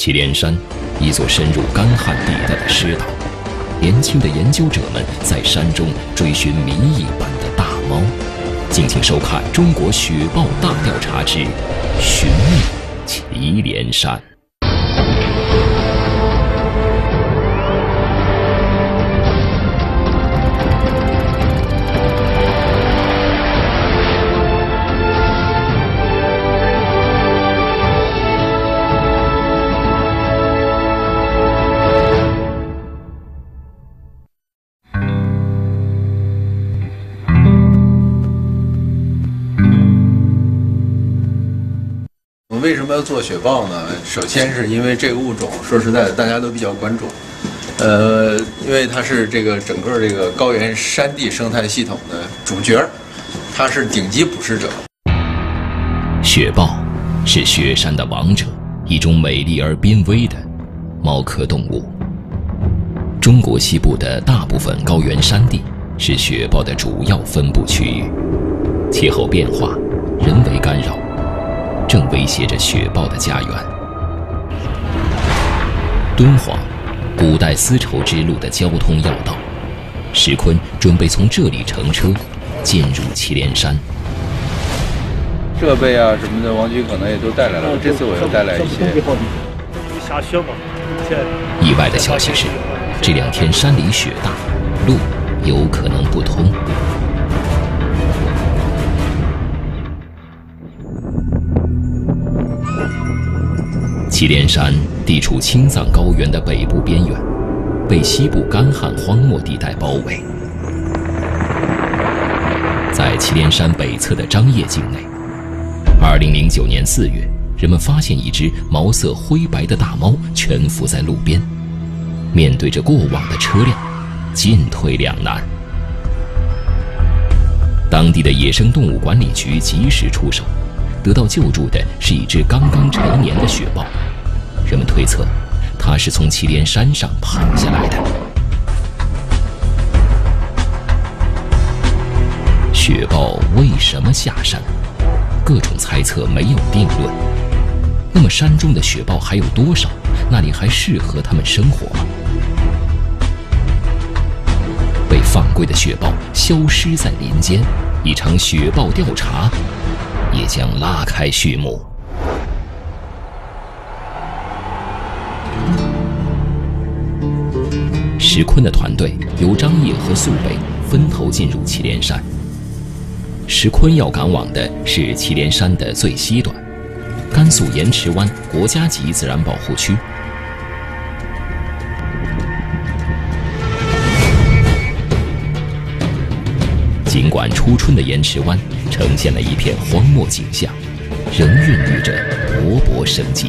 祁连山，一座深入干旱地带的湿岛。年轻的研究者们在山中追寻谜一般的大猫。敬请收看《中国雪豹大调查之寻觅祁连山》。 为什么要做雪豹呢？首先是因为这个物种，说实在的，大家都比较关注。因为它是这个整个这个高原山地生态系统的主角，它是顶级捕食者。 雪豹是雪山的王者，一种美丽而濒危的猫科动物。中国西部的大部分高原山地是雪豹的主要分布区域，气候变化、人为干扰正威胁着雪豹的家园。敦煌，古代丝绸之路的交通要道，石坤准备从这里乘车进入祁连山。 设备啊什么的，王局可能也都带来了。这次我又带来一些。 下雪嘛。 意外的消息是，这2天山里雪大，路有可能不通。祁连山地处青藏高原的北部边缘，被西部干旱荒漠地带包围。在祁连山北侧的张掖境内，2009年4月，人们发现一只毛色灰白的大猫蜷伏在路边，面对着过往的车辆，进退两难。当地的野生动物管理局及时出手，得到救助的是一只刚刚成年的雪豹。人们推测，它是从祁连山上跑下来的。雪豹为什么下山？各种猜测没有定论。那么山中的雪豹还有多少？那里还适合它们生活吗？被放归的雪豹消失在林间，一场雪豹调查也将拉开序幕。石坤的团队由张掖和肃北分头进入祁连山。石坤要赶往的是祁连山的最西端，甘肃盐池湾国家级自然保护区。尽管初春的盐池湾呈现了一片荒漠景象，仍孕育着勃勃生机。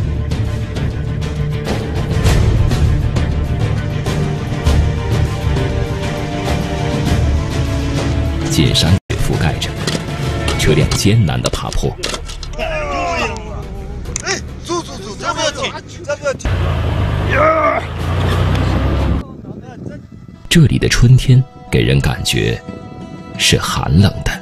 进山雪覆盖着，车辆艰难地爬坡。 走，这不要停，这不要停。 这里的春天给人感觉是寒冷的。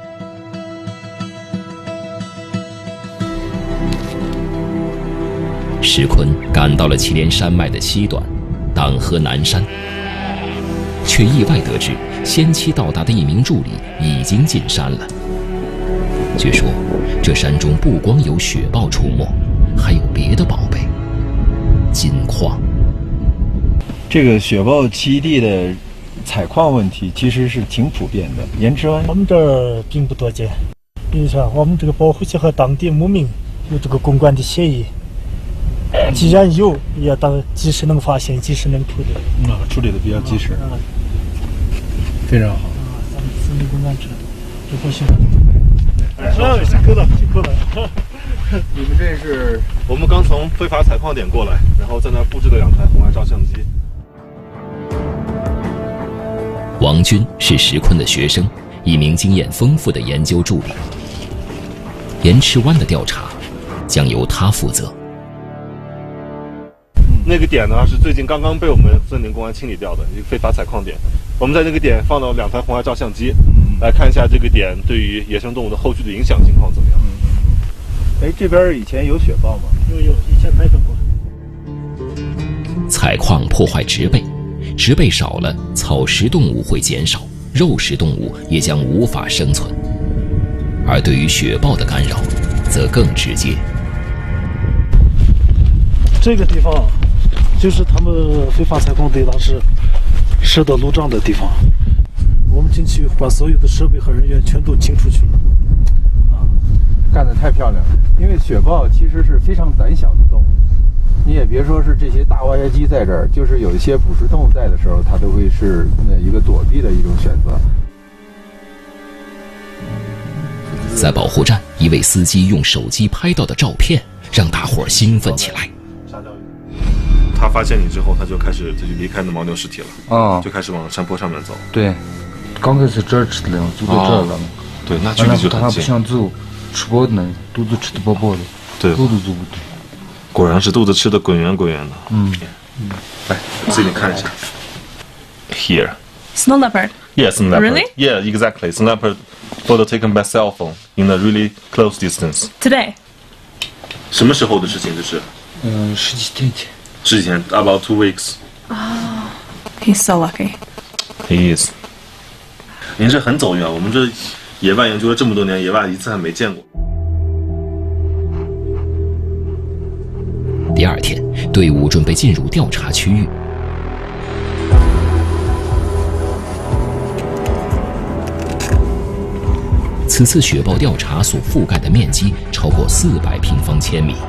石坤赶到了祁连山脉的西端，党河南山，却意外得知先期到达的一名助理已经进山了。据说这山中不光有雪豹出没，还有别的宝贝——金矿。 这个雪豹栖地的采矿问题其实是挺普遍的。盐池湾我们这儿并不多见。比如说，我们这个保护区和当地牧民有这个公关的协议，既然有，也要及时能发现，及时能处理。 处理的比较及时，非常好。 咱们森林公安局就不行。辛苦了。 你们这是？ 我们刚从非法采矿点过来，然后在那儿布置了2台红外照相机。 王军是石坤的学生，一名经验丰富的研究助理。盐池湾的调查将由他负责。 那个点呢是最近刚刚被我们森林公安清理掉的一个非法采矿点。我们在那个点放了2台红外照相机，来看一下这个点对于野生动物的后续的影响情况怎么样。 这边以前有雪豹吗？ 有，以前拍摄过。 采矿破坏植被，植被少了，草食动物会减少，肉食动物也将无法生存。而对于雪豹的干扰，则更直接。 这个地方就是他们非法采矿队当时设的路障的地方，我们进去把所有的设备和人员全都清出去了。 干得太漂亮了，因为雪豹其实是非常胆小的动物，你也别说是这些大挖掘机在这儿，就是有一些捕食动物在的时候，它都会是一个躲避的一种选择。 在保护站，一位司机用手机拍到的照片让大伙儿兴奋起来。 他发现你之后，他就离开那牦牛尸体了，就开始往山坡上面走。 对，刚开始这儿吃的，走到这儿了。 对，那距离就很近。 他不想走，吃饱的肚子吃的饱饱的， 对， 走都走不动。 果然是肚子吃的滚圆滚圆的。来，自己看一下。Here. Snow leopard. Yes, snow leopard. Really? Yeah, exactly. Snow leopard photo taken by cell phone in a really close distance. Today. 什么时候的事情？这是十几天前。 十几天 ，about 2 weeks. He's so lucky. He is. 您这很走运啊！我们这野外研究了这么多年，野外一次还没见过。 第二天，队伍准备进入调查区域。此次雪豹调查所覆盖的面积超过400平方千米。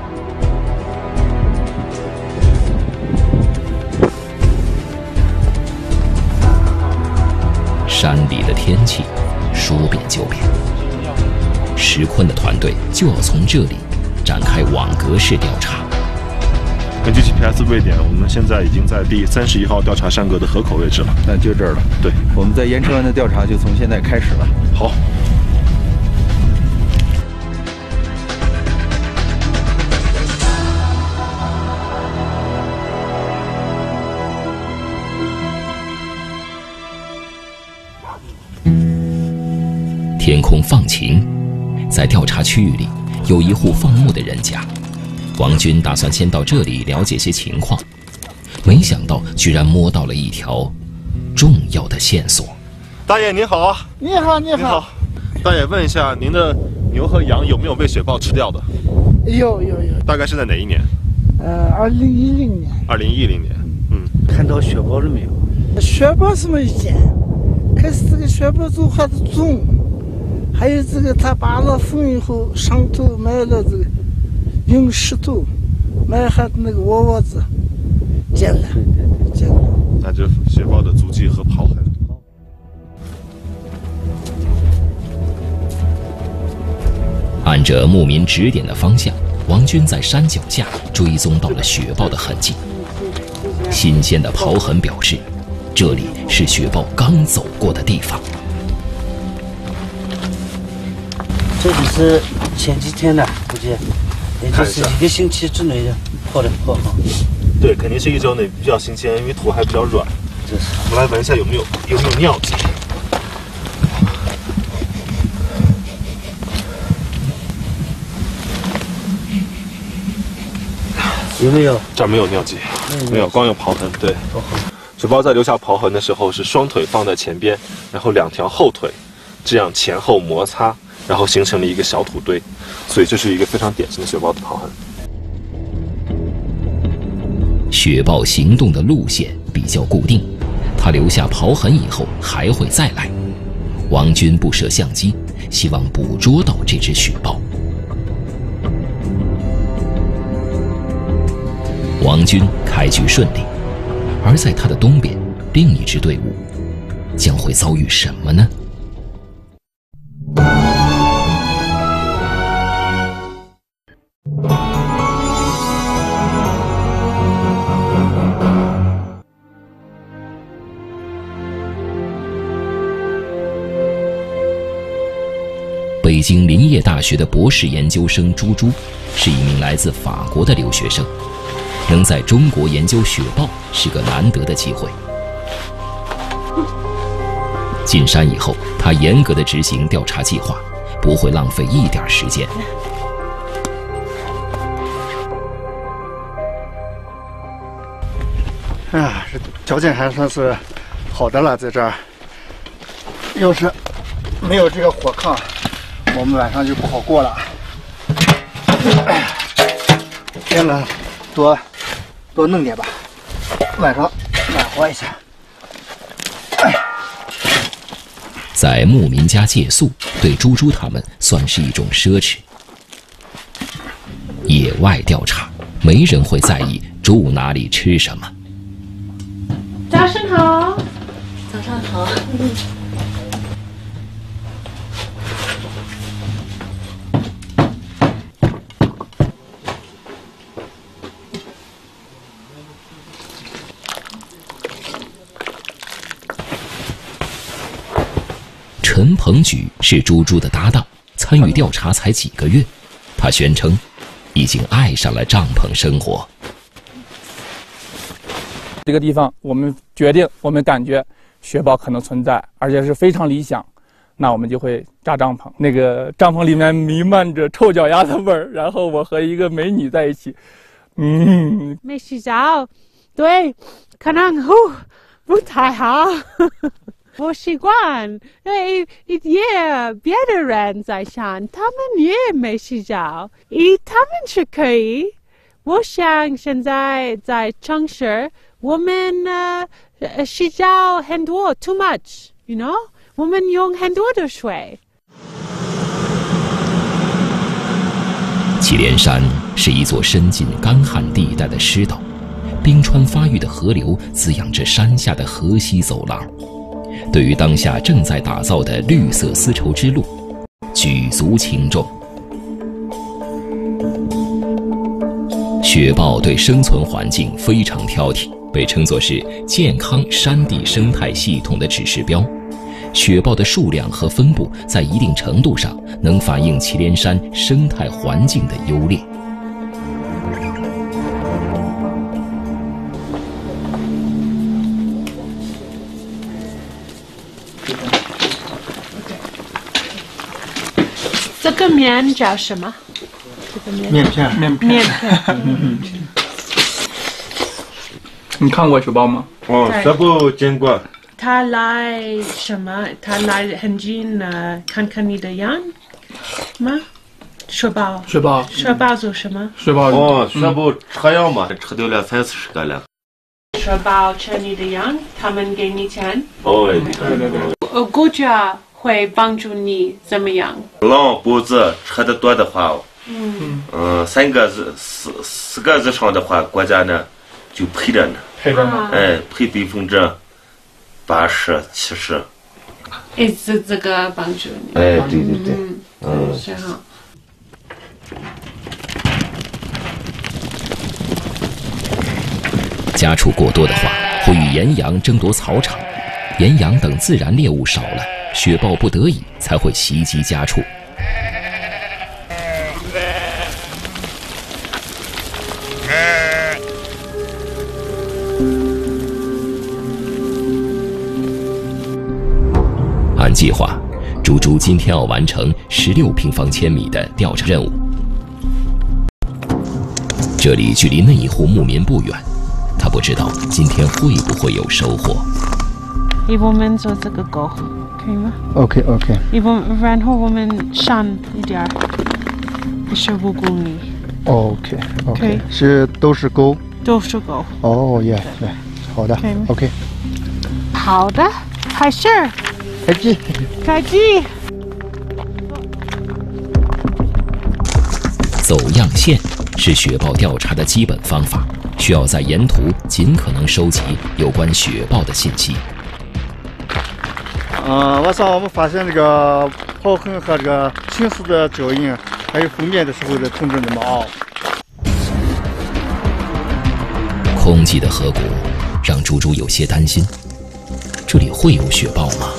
山里的天气说变就变，石坤的团队就要从这里展开网格式调查。 根据 GPS 位点，我们现在已经在第31号调查山格的河口位置了。 那就这儿了。 对， 我们在盐车湾的调查就从现在开始了。 好。 天空放晴，在调查区域里有一户放牧的人家。王军打算先到这里了解些情况，没想到居然摸到了一条重要的线索。 大爷您好。 你好，你好。 大爷，问一下，您的牛和羊有没有被雪豹吃掉的？ 有。 大概是在哪一年 ？2010年。 2010年。 看到雪豹了没有？ 雪豹是没见，可是这个雪豹走还是重。还有这个，他扒了风以后，上头埋了这个用石头埋下那个窝窝子，见了。 那这雪豹的足迹和刨痕。 按着牧民指点的方向，王军在山脚下追踪到了雪豹的痕迹。新鲜的刨痕表示，这里是雪豹刚走过的地方。 这里是前几天的，估计也就是1个星期之内的刨好。 对，肯定是1周内比较新鲜，因为土还比较软。 这是。 我们来闻一下有没有尿迹。 有没有？ 这儿没有尿迹，没有，光有刨痕。对。雪豹在留下刨痕的时候，是双腿放在前边，然后2条后腿这样前后摩擦。然后形成了一个小土堆，所以这是一个非常典型的雪豹的刨痕。 雪豹行动的路线比较固定，它留下刨痕以后还会再来。王军布设相机，希望捕捉到这只雪豹。王军开局顺利，而在他的东边，另一支队伍将会遭遇什么呢？北京林业大学的博士研究生朱朱，是一名来自法国的留学生，能在中国研究雪豹是个难得的机会。进山以后，他严格地执行调查计划，不会浪费一点时间。 啊，这条件还算是好的了，在这儿。要是没有这个火炕，我们晚上就不好过了。天冷，多弄点吧，晚上暖和一下。 在牧民家借宿，对猪猪他们算是一种奢侈。野外调查，没人会在意住哪里吃什么。 早上好，早上好。 陈鹏举是猪猪的搭档，参与调查才几个月，他宣称已经爱上了帐篷生活。 这个地方我们决定，我们感觉雪豹可能存在，而且是非常理想，那我们就会扎帐篷。那个帐篷里面弥漫着臭脚丫的味儿，然后我和一个美女在一起， 没洗澡，对，可能不太好。我习惯，因为别的人在想，他们也没洗澡，他们是可以。我想现在在城市，我们洗澡很多 ，too much，you know， 我们用很多的水。 祁连山是一座深进干旱地带的湿岛，冰川发育的河流滋养着山下的河西走廊。对于当下正在打造的绿色丝绸之路，举足轻重。雪豹对生存环境非常挑剔，被称作是健康山地生态系统的指示标。雪豹的数量和分布在一定程度上能反映祁连山生态环境的优劣。 这个面叫什么？这个面片。 面片。 你看过雪豹吗？ 雪豹见过。 他来什么？他来很近看看你的羊吗？雪豹做什么？ 雪豹吃药嘛，吃掉了30-40个了。 雪豹吃你的羊，他们给你钱。 对。 国家会帮助你怎么样？ 狼脖子吃的多的话，3个字、4个字上的话，国家呢就赔着呢。赔80%、80%、70%。 这个帮助你。 对。 是好。 家畜过多的话，会与岩羊争夺草场，岩羊等自然猎物少了，雪豹不得已才会袭击家畜。按计划，猪猪今天要完成16平方千米的调查任务。这里距离那一户牧民不远，他不知道今天会不会有收获。 我们做这个沟，可以吗 ？OK。 然后我们上一点，15公里。 OK。都是沟。 都是沟。 哦耶，对，好的。OK。 好的，开始。开机。 走样线是雪豹调查的基本方法，需要在沿途尽可能收集有关雪豹的信息。 晚上我们发现这个刨痕和这个行驶的脚印，还有封面的时候的同志们啊。 空寂的河谷让猪猪有些担心，这里会有雪豹吗？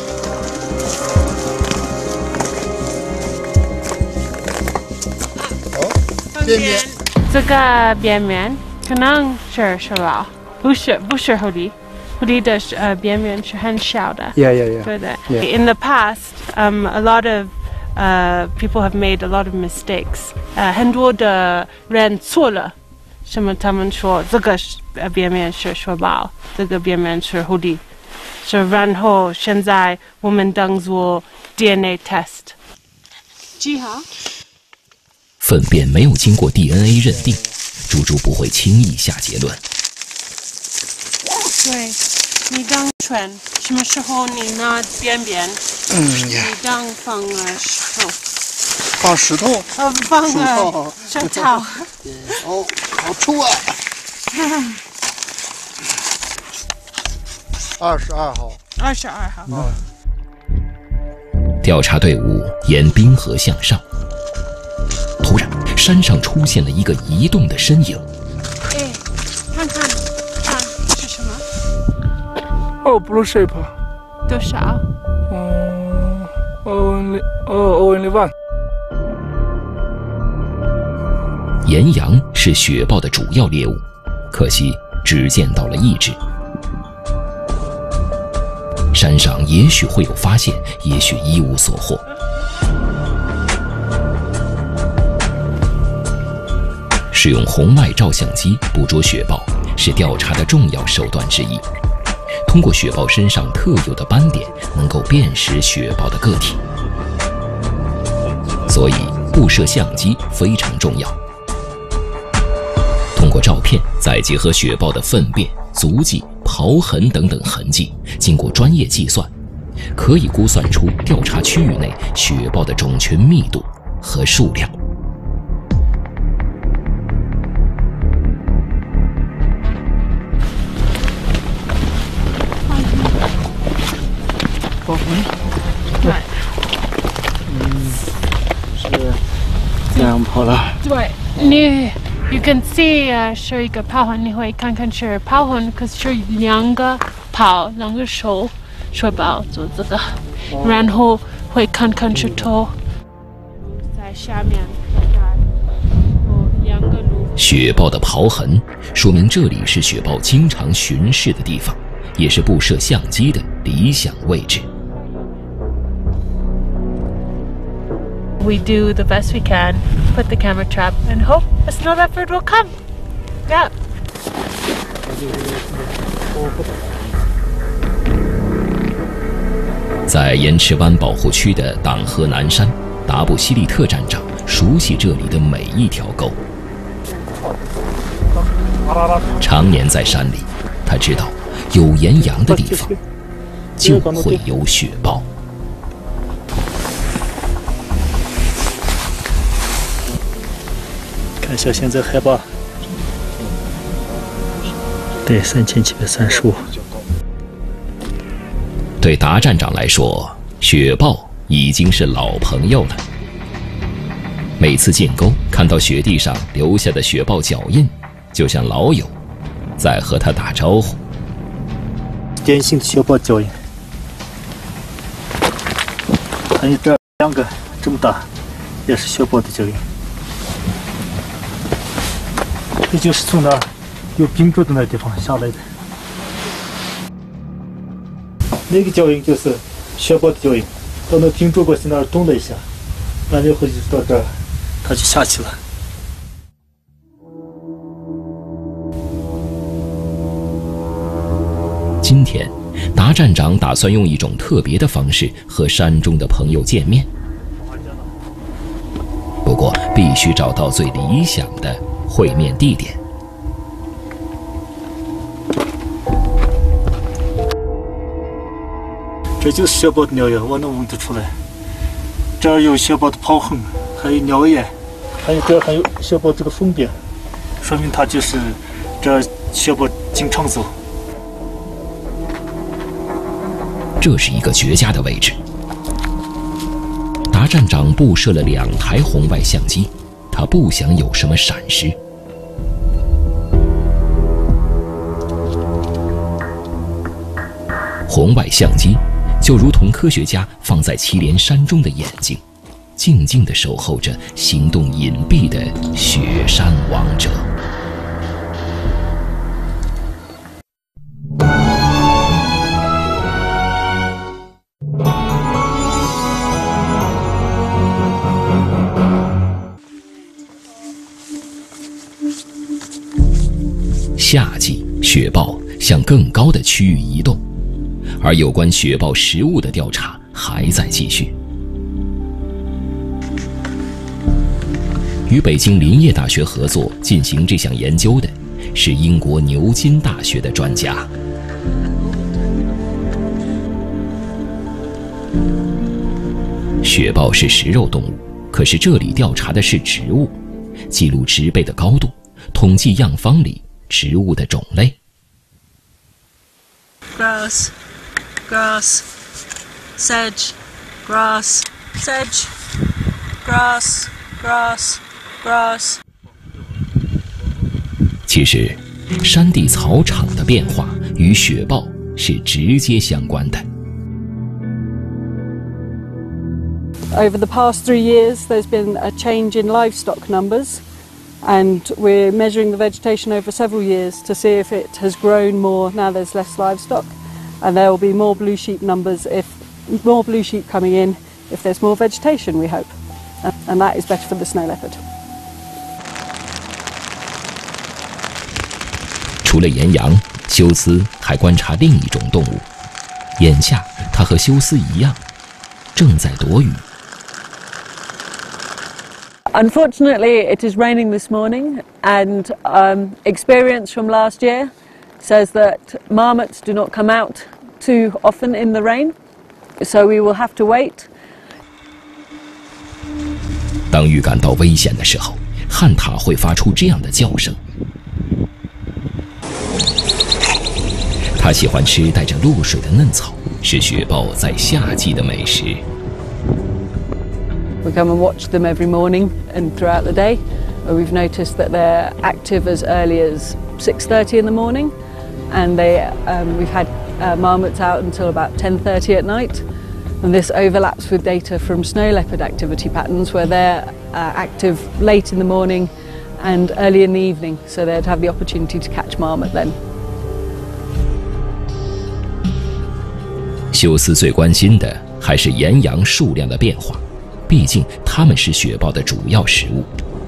边边， 这个边面可能是雪豹，不是狐狸。狐狸的边缘是很小的。 Yeah. 对的。In the past, a lot of people have made a lot of mistakes. 很多的人错了， 什么他们说这个边缘是雪豹，这个边缘是狐狸，然后现在我们当做 DNA test。记好。 粪便没有经过 DNA 认定，猪猪不会轻易下结论。 对，你当选什么时候你拿便便？你当放石头。 放石头？ 放石头。 哦，好臭啊！22号。 22号。 调查队伍沿冰河向上，突然山上出现了一个移动的身影。 哎，看，是什么？ 哦 ，blue shape。 多少 ？only one。 岩羊是雪豹的主要猎物，可惜只见到了一只。山上也许会有发现，也许一无所获。使用红外照相机捕捉雪豹是调查的重要手段之一。通过雪豹身上特有的斑点，能够辨识雪豹的个体，所以布摄相机非常重要。通过照片，再结合雪豹的粪便、足迹、刨痕等等痕迹，经过专业计算，可以估算出调查区域内雪豹的种群密度和数量。 刨痕，对，是这样刨了。 对，You can see 是一个刨痕，你会看看是刨痕，可是两个手雪豹做这个，然后会看看是头在下面，两个路。 雪豹的刨痕说明这里是雪豹经常巡视的地方，也是布摄相机的理想位置。 We do the best we can, put the camera trap, and hope a snow leopard will come. Yeah. 在盐池湾保护区的党河南山，达布西利特站长熟悉这里的每一条沟。常年在山里，他知道有岩羊的地方就会有雪豹。 看一下现在海拔，对，3735。 对达站长来说，雪豹已经是老朋友了。每次进沟看到雪地上留下的雪豹脚印，就像老友在和他打招呼。 典型的雪豹脚印，还有这两个这么大，也是雪豹的脚印。这就是从那儿有冰柱的那地方下来的，那个脚印就是雪豹的脚印。到那冰柱过去那儿动了一下，完了以后就到这儿，它就下去了。 今天，达站长打算用一种特别的方式和山中的朋友见面，不过必须找到最理想的会面地点。 这就是雪豹的尿液，我能闻得出来。这儿有雪豹的刨痕，还有尿液，还有这儿还有雪豹这个粪便，说明它就是这雪豹经常走。 这是一个绝佳的位置。达站长布设了2台红外相机，他不想有什么闪失。红外相机就如同科学家放在祁连山中的眼睛，静静地守候着行动隐蔽的雪山王者。 夏季，雪豹向更高的区域移动，而有关雪豹食物的调查还在继续。与北京林业大学合作进行这项研究的是英国牛津大学的专家。雪豹是食肉动物，可是这里调查的是植物，记录植被的高度，统计样方里植物的种类。 Grass, grass, sedge, grass, sedge, grass, grass, grass。 其实，山地草场的变化与雪豹是直接相关的。 Over the past 3 years, there's been a change in livestock numbers, and we're measuring the vegetation over several years to see if it has grown more now there's less livestock, and there will be more blue sheep numbers if more blue sheep coming in if there's more vegetation, we hope, and that is better for the snow leopard. 除了岩羊，休斯还观察另一种动物。眼下，他和休斯一样，正在躲雨。 Unfortunately, it is raining this morning, and experience from last year says that marmots do not come out too often in the rain, so we will have to wait. 当预感到危险的时候，旱獭会发出这样的叫声。它喜欢吃带着露水的嫩草，是雪豹在夏季的美食。 We come and watch them every morning and throughout the day. We've noticed that they're active as early as 6:30 in the morning, and we've had marmots out until about 10:30 at night. And this overlaps with data from snow leopard activity patterns, where they're active late in the morning and early in the evening, so they'd have the opportunity to catch marmot then. 休斯最关心的还是岩羊数量的变化。毕竟它们是雪豹的主要食物。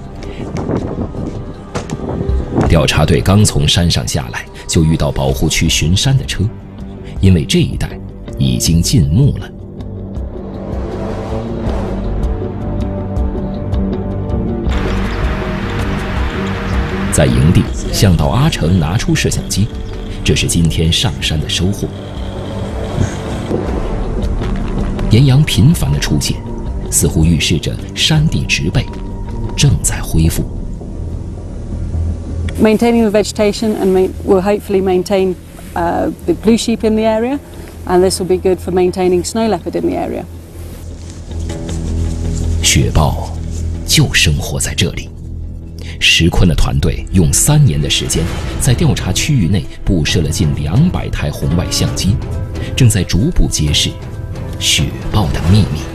调查队刚从山上下来，就遇到保护区巡山的车，因为这一带已经禁牧了。在营地，向导阿成拿出摄像机，这是今天上山的收获。岩羊频繁的出现，似乎预示着山地植被正在恢复。 Maintaining the vegetation and will hopefully maintain the blue sheep in the area, and this will be good for maintaining snow leopard in the area. 雪豹就生活在这里。石坤的团队用3年的时间，在调查区域内布设了近200台红外相机，正在逐步揭示雪豹的秘密。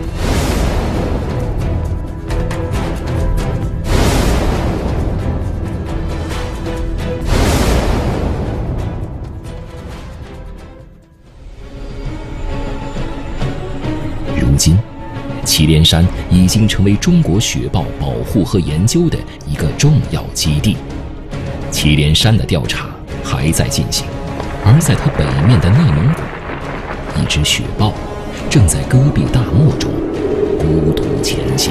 如今，祁连山已经成为中国雪豹保护和研究的一个重要基地。祁连山的调查还在进行，而在它北面的内蒙古，一只雪豹正在戈壁大漠中孤独前行。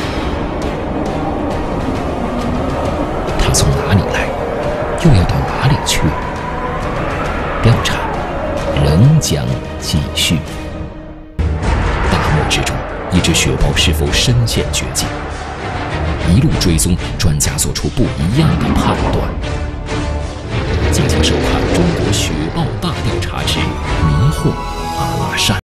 它从哪里来，又要到哪里去？调查仍将继续。大漠之中，一只雪豹是否身陷绝境？一路追踪，专家做出不一样的判断。敬请收看《中国雪豹大调查之